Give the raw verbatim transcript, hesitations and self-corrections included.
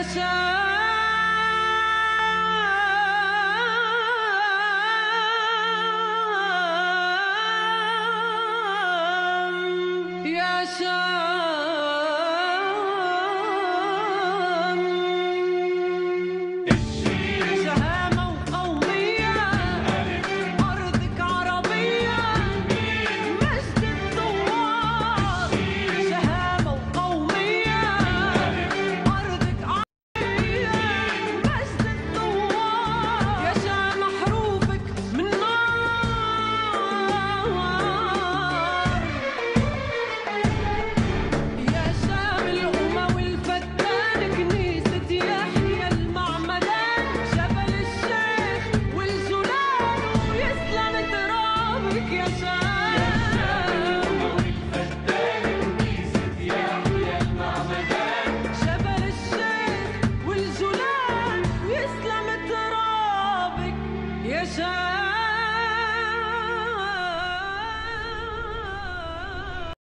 يا شام يا شام شهامة وقومية أرضك عربية مجد الثوار شهامة وقومية أرضك عربية مجد الثوار يا شام حروفك من نار يا شام الأمة والفتان كنيسة يحيى المعمدان جبل الشيخ والجولان ويسلم ترابك يا شام جبل الشيخ والجولان ويسلم ترابك يا شام